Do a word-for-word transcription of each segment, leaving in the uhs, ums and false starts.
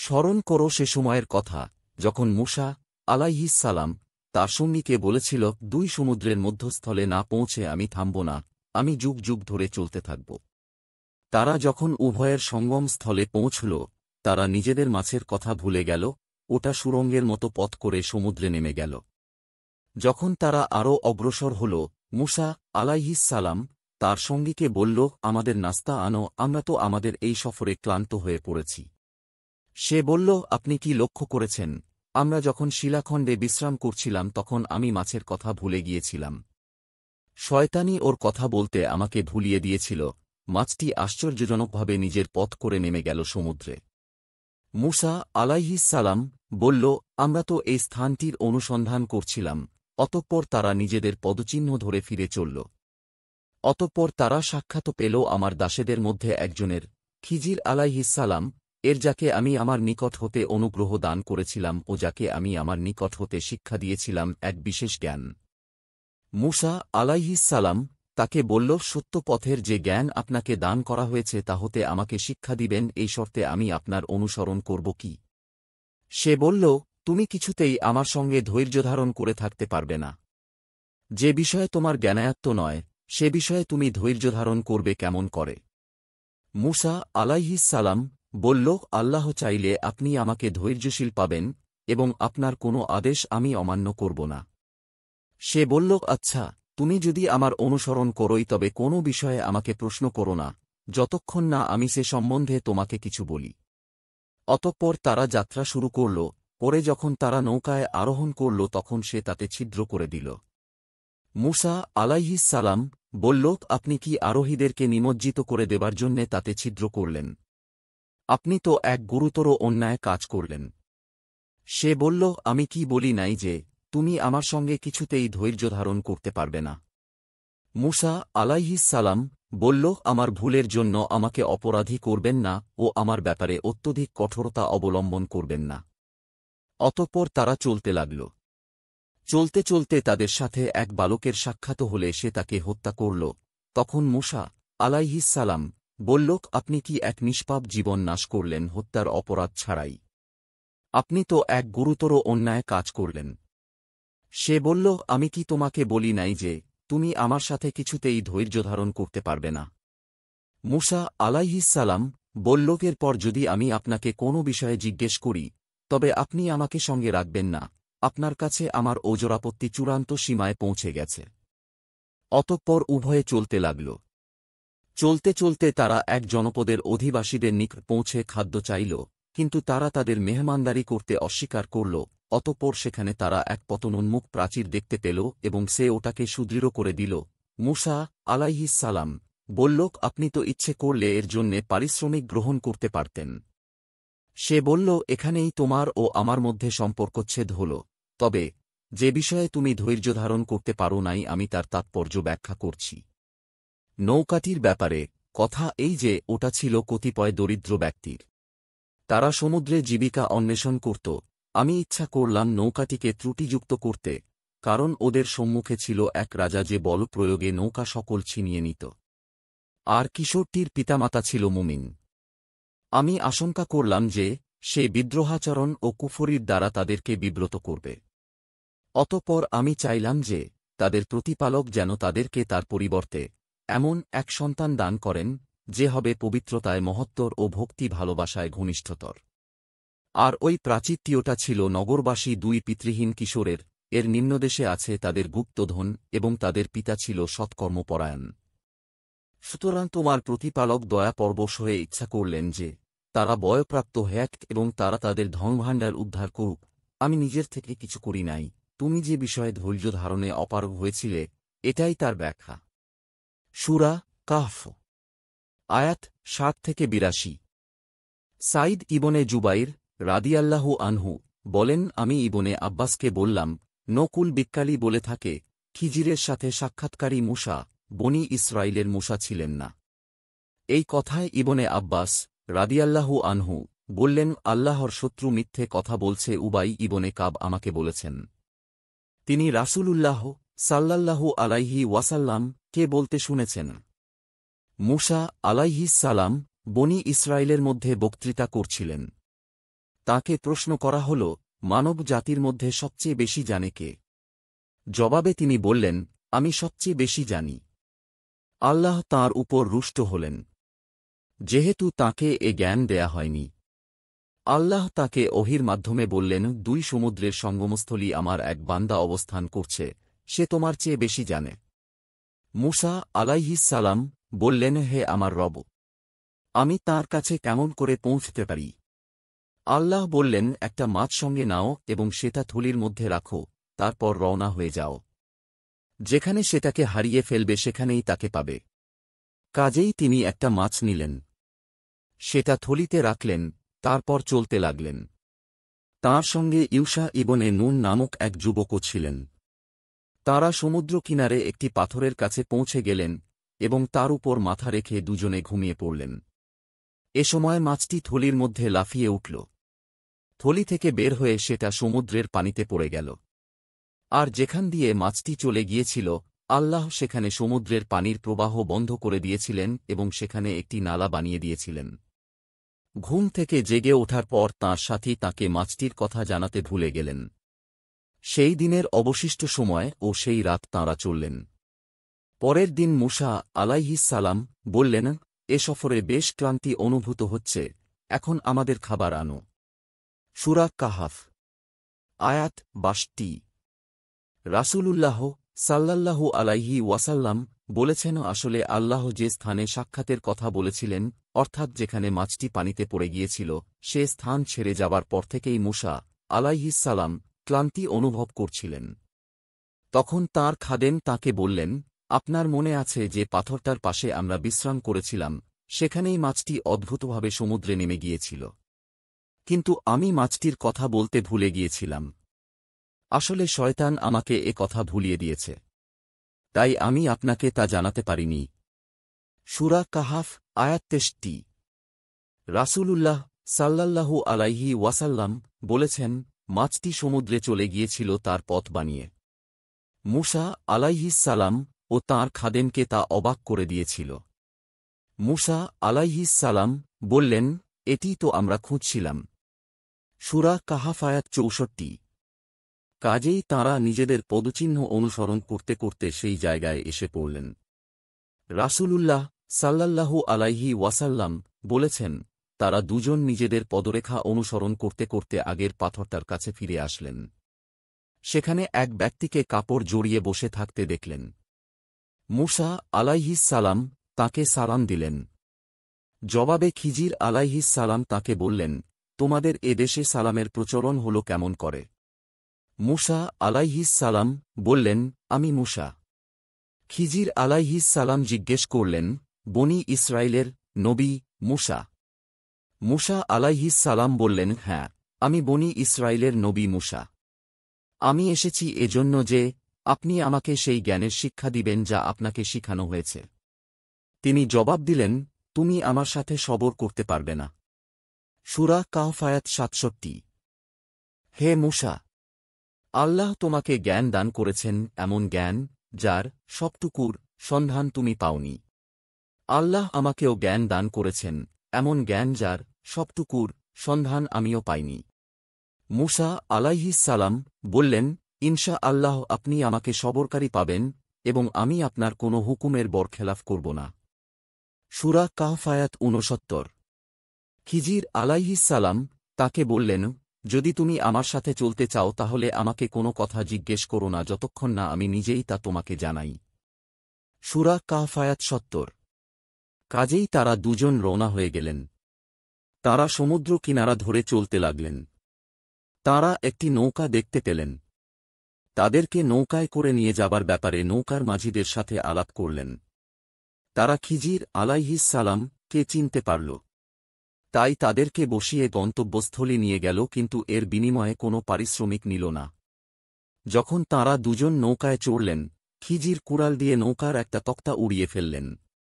স্মরণ করো সে সময়ের কথা, যখন মূসা আলাইহিস সালাম তার সঙ্গীকে বলেছিল, দুই সমুদ্রের মধ্যস্থলে না পৌঁছে আমি থামব না, আমি যুগ যুগ ধরে চলতে থাকব। তারা যখন উভয়ের সঙ্গম স্থলে পৌঁছল, তারা নিজেদের মাছের কথা ভুলে গেল, ওটা সুড়ঙ্গের মতো পথ করে সমুদ্রে নেমে গেল। যখন তারা আরও অগ্রসর হল, মূসা আলাইহিস সালাম তার সঙ্গীকে বলল, আমাদের নাস্তা আনো, আমরা তো আমাদের এই সফরে ক্লান্ত হয়ে পড়েছি। সে বলল, আপনি কি লক্ষ্য করেছেন, আমরা যখন শিলাখণ্ডে বিশ্রাম করছিলাম তখন আমি মাছের কথা ভুলে গিয়েছিলাম। শয়তানি ওর কথা বলতে আমাকে ভুলিয়ে দিয়েছিল। মাছটি আশ্চর্যজনকভাবে নিজের পথ করে নেমে গেল সমুদ্রে। মূসা আলাইহিস সালাম বলল, আমরা তো এই স্থানটির অনুসন্ধান করছিলাম। অতঃপর তারা নিজেদের পদচিহ্ন ধরে ফিরে চলল। অতঃপর তারা সাক্ষাৎ পেল আমার দাসেদের মধ্যে একজনের, খিজির আলাইহিস সালাম, এর যাকে আমি আমার নিকট হতে অনুগ্রহ দান করেছিলাম ও যাকে আমি আমার নিকট হতে শিক্ষা দিয়েছিলাম এক বিশেষ জ্ঞান। মূসা আলাইহিস সালাম তাকে বলল, সত্য পথের যে জ্ঞান আপনাকে দান করা হয়েছে তা হতে আমাকে শিক্ষা দিবেন, এই শর্তে আমি আপনার অনুসরণ করব কি? সে বলল, তুমি কিছুতেই আমার সঙ্গে ধৈর্যধারণ করে থাকতে পারবে না। যে বিষয়ে তোমার জ্ঞানায়ত্ত নয়, সে বিষয়ে তুমি ধৈর্যধারণ করবে কেমন করে? মূসা আলাইহিস সালাম বলল, আল্লাহ চাইলে আপনি আমাকে ধৈর্যশীল পাবেন এবং আপনার কোনো আদেশ আমি অমান্য করব না। সে বলল, আচ্ছা, তুমি যদি আমার অনুসরণ করোই তবে কোনো বিষয়ে আমাকে প্রশ্ন করো না, যতক্ষণ না আমি সে সম্বন্ধে তোমাকে কিছু বলি। অতঃপর তারা যাত্রা শুরু করল। পরে যখন তারা নৌকায় আরোহণ করল তখন সে তাতে ছিদ্র করে দিল। মূসা আলাইহিস সালাম বলল, আপনি কি আরোহীদেরকে নিমজ্জিত করে দেবার জন্যে তাতে ছিদ্র করলেন? আপনি তো এক গুরুতর অন্যায় কাজ করলেন। সে বলল, আমি কি বলি নাই যে তুমি আমার সঙ্গে কিছুতেই ধৈর্য ধারণ করতে পারবে না? মূসা আলাইহিস সালাম বলল, আমার ভুলের জন্য আমাকে অপরাধী করবেন না ও আমার ব্যাপারে অত্যধিক কঠোরতা অবলম্বন করবেন না। অতঃপর তারা চলতে লাগল। চলতে চলতে তাদের সাথে এক বালকের সাক্ষাৎ হলে সে তাকে হত্যা করল। তখন মূসা আলাইহিস সালাম বলল, আপনি কি এক নিষ্পাপ জীবন নাশ করলেন হত্যার অপরাধ ছাড়াই? আপনি তো এক গুরুতর অন্যায় কাজ করলেন। সে বলল, আমি কি তোমাকে বলি নাই যে তুমি আমার সাথে কিছুতেই ধৈর্য ধারণ করতে পারবে না? মূসা আলাইহিস সালাম বলল, এরপর যদি আমি আপনাকে কোনো বিষয়ে জিজ্ঞেস করি তবে আপনি আমাকে সঙ্গে রাখবেন না, আপনার কাছে আমার ওজরাপত্তি চূড়ান্ত সীমায় পৌঁছে গেছে। অতঃপর উভয়ে চলতে লাগল। চলতে চলতে তারা এক জনপদের অধিবাসীদের নিকট পৌঁছে খাদ্য চাইল, কিন্তু তারা তাদের মেহমানদারি করতে অস্বীকার করল। অতঃপর সেখানে তারা এক পতনোন্মুখ প্রাচীর দেখতে পেল এবং সে ওটাকে সুদৃঢ় করে দিল। মূসা আলাইহিস সালাম বলল, আপনি তো ইচ্ছে করলে এর জন্যে পারিশ্রমিক গ্রহণ করতে পারতেন। সে বলল, এখানেই তোমার ও আমার মধ্যে সম্পর্কচ্ছেদ হল। তবে যে বিষয়ে তুমি ধৈর্য ধারণ করতে পারো নাই আমি তার তাৎপর্য ব্যাখ্যা করছি। নৌকাটির ব্যাপারে কথা এই যে ওটা ছিল কতিপয় দরিদ্র ব্যক্তির। তারা সমুদ্রে জীবিকা অন্বেষণ করত। আমি ইচ্ছা করলাম নৌকাটিকে ত্রুটিযুক্ত করতে, কারণ ওদের সম্মুখে ছিল এক রাজা যে বল প্রয়োগে নৌকা সকল ছিনিয়ে নিত। আর কিশোরটির পিতামাতা ছিল মুমিন। আমি আশঙ্কা করলাম যে সে বিদ্রোহাচরণ ও কুফরির দ্বারা তাদেরকে বিব্রত করবে। অতঃপর আমি চাইলাম যে তাদের প্রতিপালক যেন তাদেরকে তার পরিবর্তে এমন এক সন্তান দান করেন যে হবে পবিত্রতায় মহত্তর ও ভক্তি ভালোবাসায় ঘনিষ্ঠতর। আর ওই প্রাচীরটিওটা ছিল নগরবাসী দুই পিতৃহীন কিশোরের, এর নিম্নদেশে আছে তাদের গুপ্তধন এবং তাদের পিতা ছিল সৎকর্মপরায়ণ। সুতরাং তোমার প্রতিপালক দয়াপরবশ হয়ে ইচ্ছা করলেন যে তারা বয়প্রাপ্ত হ্যাক এবং তারা তাদের ধনভাণ্ডার উদ্ধার করুক। আমি নিজের থেকে কিছু করি নাই, তুমি যে বিষয়ে ধৈর্য ধারণে অপারগ হয়েছিলে এটাই তার ব্যাখ্যা। সূরা কাহফ আয়াত সাত থেকে বিরাশি। সাইদ ইবনে জুবাইর রাদিয়াল্লাহু আনহু বলেন, আমি ইবনে আব্বাসকে বললাম, নকুল বিক্কালি বলে থাকে, খিজিরের সাথে সাক্ষাৎকারী মূসা বনি ইসরাইলের মূসা ছিলেন না। এই কথায় ইবনে আব্বাস রাদিয়াল্লাহু আনহু বললেন, আল্লাহর শত্রু মিথ্যে কথা বলছে, উবাই ইবনে কাব আমাকে বলেছেন। তিনি রাসূলুল্লাহ সাল্লাল্লাহু আলাইহি ওয়াসাল্লাম কে বলতে শুনেছেন। মূসা আলাইহিস সালাম বনি ইসরাইলের মধ্যে বক্তৃতা করছিলেন। তাকে প্রশ্ন করা হল, মানব জাতির মধ্যে সবচেয়ে বেশি জানে কে? জবাবে তিনি বললেন, আমি সবচেয়ে বেশি জানি। আল্লাহ তাঁর উপর রুষ্ট হলেন, যেহেতু তাকে এ জ্ঞান দেয়া হয়নি। আল্লাহ তাকে ওহির মাধ্যমে বললেন, দুই সমুদ্রের সঙ্গমস্থলী আমার এক বান্দা অবস্থান করছে, সে তোমার চেয়ে বেশি জানে। মূসা আলাইহিস সালাম বললেন, হে আমার রব, আমি তার কাছে কেমন করে পৌঁছতে পারি? আল্লাহ বললেন, একটা মাছ সঙ্গে নাও এবং সেটা থলির মধ্যে রাখো, তারপর রওনা হয়ে যাও। যেখানে সেটাকে হারিয়ে ফেলবে সেখানেই তাকে পাবে। কাজেই তিনি একটা মাছ নিলেন, সেটা থলিতে রাখলেন, তারপর চলতে লাগলেন। তাঁর সঙ্গে ইউশা ইবনে নুন নামক এক যুবকও ছিলেন। তাঁরা সমুদ্র কিনারে একটি পাথরের কাছে পৌঁছে গেলেন এবং তার উপর মাথা রেখে দুজনে ঘুমিয়ে পড়লেন। এ সময় মাছটি থলির মধ্যে লাফিয়ে উঠল। থলি থেকে বের হয়ে সেটা সমুদ্রের পানিতে পড়ে গেল। আর যেখান দিয়ে মাছটি চলে গিয়েছিল, আল্লাহ সেখানে সমুদ্রের পানির প্রবাহ বন্ধ করে দিয়েছিলেন এবং সেখানে একটি নালা বানিয়ে দিয়েছিলেন। ঘুম থেকে জেগে ওঠার পর তাঁর সাথী তাঁকে মাছটির কথা জানাতে ভুলে গেলেন। সেই দিনের অবশিষ্ট সময় ও সেই রাত তাঁরা চললেন। পরের দিন মূসা আলাইহিস সালাম বললেন, এ সফরে বেশ ক্লান্তি অনুভূত হচ্ছে, এখন আমাদের খাবার আনো। সূরা কাহাফ আয়াত বাষট্টি। রাসূলুল্লাহ সাল্লাল্লাহু আলাইহি ওয়াসাল্লাম বলেছেন, আসলে আল্লাহ যে স্থানে সাক্ষাতের কথা বলেছিলেন, অর্থাৎ যেখানে মাছটি পানিতে পড়ে গিয়েছিল, সে স্থান ছেড়ে যাবার পর থেকেই মূসা আলাইহিস সালাম ক্লান্তি অনুভব করছিলেন। তখন তাঁর খাদেম তাঁকে বললেন, আপনার মনে আছে যে পাথরটার পাশে আমরা বিশ্রাম করেছিলাম, সেখানেই মাছটি অদ্ভুতভাবে সমুদ্রে নেমে গিয়েছিল। কিন্তু আমি মাছটির কথা বলতে ভুলে গিয়েছিলাম। আসলে শয়তান আমাকে এ কথা ভুলিয়ে দিয়েছে, তাই আমি আপনাকে তা জানাতে পারিনি। সূরা কাহাফ আয়াত তেষট্টি। রাসূলুল্লাহ সাল্লাল্লাহু আলাইহি ওয়াসাল্লাম বলেছেন, মাছটি সমুদ্রে চলে গিয়েছিল তার পথ বানিয়ে। মূসা আলাইহিস সালাম ও তাঁর খাদেমকে তা অবাক করে দিয়েছিল। মূসা আলাইহিস সালাম বললেন, এটি তো আমরা খুঁজছিলাম। সূরা কাহাফ আয়াত চৌষট্টি। কাজেই তাঁরা নিজেদের পদচিহ্ন অনুসরণ করতে করতে সেই জায়গায় এসে পড়লেন। রাসূলুল্লাহ সাল্লাল্লাহু আলাইহি ওয়াসাল্লাম বলেছেন, তারা দুজন নিজেদের পদরেখা অনুসরণ করতে করতে আগের পাথরটার কাছে ফিরে আসলেন। সেখানে এক ব্যক্তিকে কাপড় জড়িয়ে বসে থাকতে দেখলেন। মূসা আলাইহিস সালাম তাঁকে সালাম দিলেন। জবাবে খিজির আলাইহিস সালাম তাঁকে বললেন, তোমাদের এ দেশে সালামের প্রচলন হল কেমন করে? মূসা আলাইহিস সালাম বললেন, আমি মূসা। খিজির আলাইহিস সালাম জিজ্ঞেস করলেন, বনি ইসরায়েলের নবী মূসা? মূসা আলাইহিস সালাম বললেন, হ্যাঁ, আমি বনি ইসরায়েলের নবী মূসা। আমি এসেছি এজন্য যে আপনি আমাকে সেই জ্ঞানের শিক্ষা দিবেন যা আপনাকে শিখানো হয়েছে। তিনি জবাব দিলেন, তুমি আমার সাথে সবর করতে পারবে না। সূরা কাহফ আয়াত সাতষট্টি। হে মূসা, আল্লাহ তোমাকে জ্ঞান দান করেছেন, এমন জ্ঞান যার সবটুকুর সন্ধান তুমি পাওনি। আল্লাহ আমাকেও জ্ঞান দান করেছেন, এমন জ্ঞান যার সবটুকুর সন্ধান আমিও পাইনি। মূসা আলাইহিস সালাম বললেন, ইনশা আল্লাহ আপনি আমাকে সবরকারী পাবেন এবং আমি আপনার কোনো হুকুমের বরখেলাফ করব না। সূরা কাহফ আয়াত ঊনসত্তর। খিজির আলাইহিস সালাম তাকে বললেন, যদি তুমি আমার সাথে চলতে চাও তাহলে আমাকে কোনো কথা জিজ্ঞেস করো না যতক্ষণ না আমি নিজেই তা তোমাকে জানাই। সূরা কাহফ আয়াত সত্তর। কাজেই তারা দুজন রওনা হয়ে গেলেন। তারা সমুদ্র কিনারা ধরে চলতে লাগলেন। তারা একটি নৌকা দেখতে পেলেন। তাদেরকে নৌকায় করে নিয়ে যাবার ব্যাপারে নৌকার মাঝিদের সাথে আলাপ করলেন। তারা খিজির আলাইহিস সালাম কে চিনতে পারল। তাই তাদেরকে বসিয়ে গন্তব্যস্থলে নিয়ে গেল, কিন্তু এর বিনিময়ে কোনো পারিশ্রমিক নিল না। যখন তাঁরা দুজন নৌকায় চড়লেন, খিজির কুড়াল দিয়ে নৌকার একটা তক্তা উড়িয়ে ফেললেন।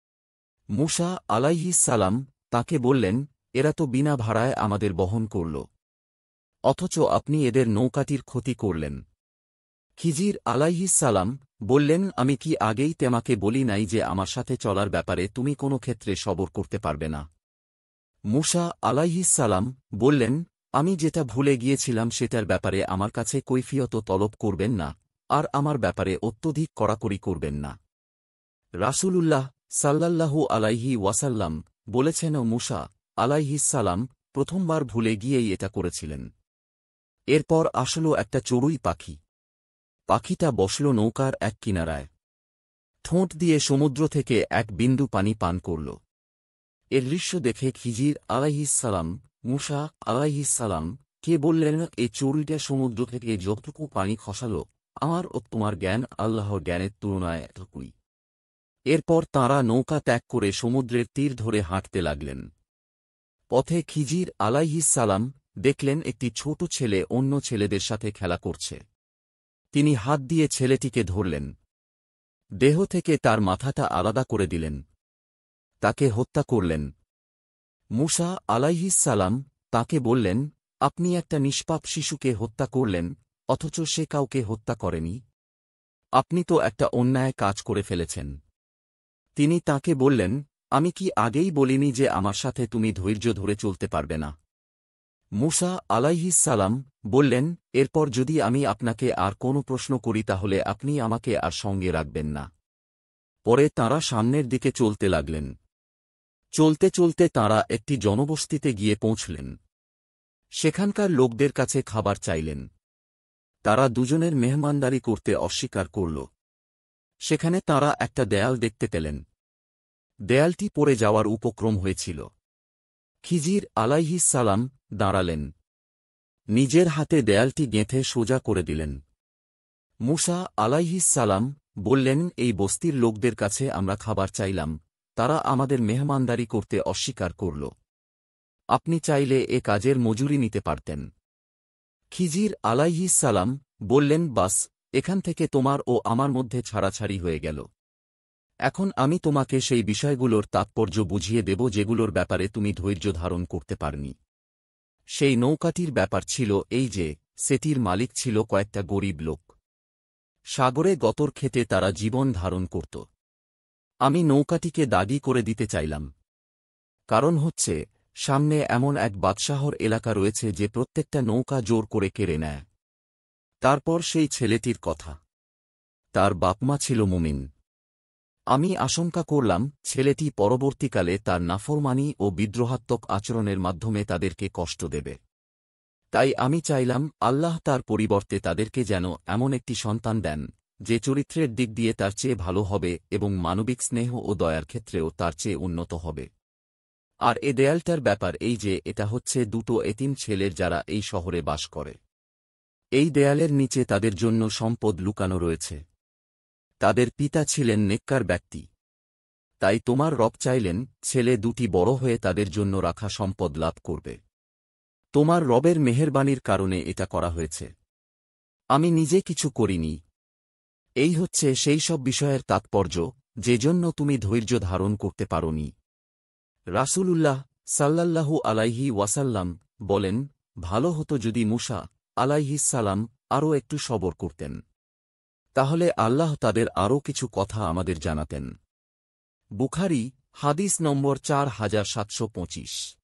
মূসা আলাইহিস সালাম তাঁকে বললেন, এরা তো বিনা ভাড়ায় আমাদের বহন করল, অথচ আপনি এদের নৌকাটির ক্ষতি করলেন। খিজির আলাইহিস সালাম বললেন, আমি কি আগেই তোমাকে বলি নাই যে আমার সাথে চলার ব্যাপারে তুমি কোনো ক্ষেত্রে সবর করতে পারবে না? মূসা আলাইহিস সালাম বললেন, আমি যেটা ভুলে গিয়েছিলাম সেটার ব্যাপারে আমার কাছে কৈফিয়ত তলব করবেন না, আর আমার ব্যাপারে অত্যধিক কড়াকড়ি করবেন না। রাসূলুল্লাহ সাল্লাল্লাহু আলাইহি ওয়াসাল্লাম বলেছেন, ও মূসা আলাইহিস সালাম প্রথমবার ভুলে গিয়েই এটা করেছিলেন। এরপর আসলো একটা চড়ুই পাখি। পাখিটা বসল নৌকার এক কিনারায়। ঠোঁট দিয়ে সমুদ্র থেকে এক বিন্দু পানি পান করল। এর দৃশ্য দেখে খিজির আলাইহিস সালাম মূসা আলাইহিস সালাম কে বললেন, এই চড়ুইটা সমুদ্র থেকে যতটুকু পানি খসাল, আমার ও তোমার জ্ঞান আল্লাহর জ্ঞানের তুলনায় এতটুকুই। এরপর তাঁরা নৌকা ত্যাগ করে সমুদ্রের তীর ধরে হাঁটতে লাগলেন। পথে খিজির আলাইহিস সালাম দেখলেন একটি ছোট ছেলে অন্য ছেলেদের সাথে খেলা করছে। তিনি হাত দিয়ে ছেলেটিকে ধরলেন। দেহ থেকে তার মাথাটা আলাদা করে দিলেন। তাকে হত্যা করলেন। মূসা আলাইহিস সালাম তাঁকে বললেন, আপনি একটা নিষ্পাপ শিশুকে হত্যা করলেন, অথচ সে কাউকে হত্যা করেনি। আপনি তো একটা অন্যায় কাজ করে ফেলেছেন। তিনি তাঁকে বললেন, আমি কি আগেই বলিনি যে আমার সাথে তুমি ধৈর্য ধরে চলতে পারবে না? মূসা আলাইহিস সালাম বললেন, এরপর যদি আমি আপনাকে আর কোনো প্রশ্ন করি তাহলে আপনি আমাকে আর সঙ্গে রাখবেন না। পরে তাঁরা সামনের দিকে চলতে লাগলেন। চলতে চলতে তাঁরা একটি জনবসতিতে গিয়ে পৌঁছলেন। সেখানকার লোকদের কাছে খাবার চাইলেন। তারা দুজনের মেহমানদারি করতে অস্বীকার করল। সেখানে তাঁরা একটা দেয়াল দেখতে পেলেন। দেয়ালটি পড়ে যাওয়ার উপক্রম হয়েছিল। খিজির আলাইহিস সালাম দাঁড়ালেন। নিজের হাতে দেয়ালটি গেঁথে সোজা করে দিলেন। মূসা আলাইহিস সালাম বললেন, এই বস্তির লোকদের কাছে আমরা খাবার চাইলাম, তারা আমাদের মেহমানদারি করতে অস্বীকার করল। আপনি চাইলে এ কাজের মজুরি নিতে পারতেন। খিজির আলাইহিস সালাম বললেন, বাস, এখান থেকে তোমার ও আমার মধ্যে ছাড়াছাড়ি হয়ে গেল। এখন আমি তোমাকে সেই বিষয়গুলোর তাৎপর্য বুঝিয়ে দেব যেগুলোর ব্যাপারে তুমি ধৈর্য ধারণ করতে পারনি। সেই নৌকাটির ব্যাপার ছিল এই যে, সেটির মালিক ছিল কয়েকটা গরিব লোক। সাগরে গতর খেতে তারা জীবন ধারণ করত। আমি নৌকাটিকে দাগি করে দিতে চাইলাম। কারণ হচ্ছে, সামনে এমন এক বাদশাহর এলাকা রয়েছে যে প্রত্যেকটা নৌকা জোর করে কেড়ে নেয়। তারপর সেই ছেলেটির কথা। তার বাপমা ছিল মুমিন। আমি আশঙ্কা করলাম ছেলেটি পরবর্তীকালে তার নাফরমানি ও বিদ্রোহাত্মক আচরণের মাধ্যমে তাদেরকে কষ্ট দেবে। তাই আমি চাইলাম আল্লাহ তার পরিবর্তে তাদেরকে যেন এমন একটি সন্তান দেন, যে চরিত্রের দিক দিয়ে তার চেয়ে ভালো হবে এবং মানবিক স্নেহ ও দয়ার ক্ষেত্রেও তার চেয়ে উন্নত হবে। আর এ দেয়ালটার ব্যাপার এই যে, এটা হচ্ছে দুটো এতিম ছেলের যারা এই শহরে বাস করে। এই দেয়ালের নিচে তাদের জন্য সম্পদ লুকানো রয়েছে। তাদের পিতা ছিলেন নেককার ব্যক্তি। তাই তোমার রব চাইলেন ছেলে দুটি বড় হয়ে তাদের জন্য রাখা সম্পদ লাভ করবে। তোমার রবের মেহেরবানির কারণে এটা করা হয়েছে। আমি নিজে কিছু করিনি। এই হচ্ছে সেই সব বিষয়ের তাৎপর্য যেজন্য তুমি ধৈর্য ধারণ করতে পারোনি। রাসূলুল্লাহ সাল্লাল্লাহু আলাইহি ওয়াসাল্লাম বলেন, ভালো হতো যদি মূসা আলাইহিস সালাম আরও একটু সবর করতেন। তাহলে আল্লাহ তাদের আরও কিছু কথা আমাদের জানাতেন। বুখারী হাদিস নম্বর চার হাজার সাতশো পঁচিশ।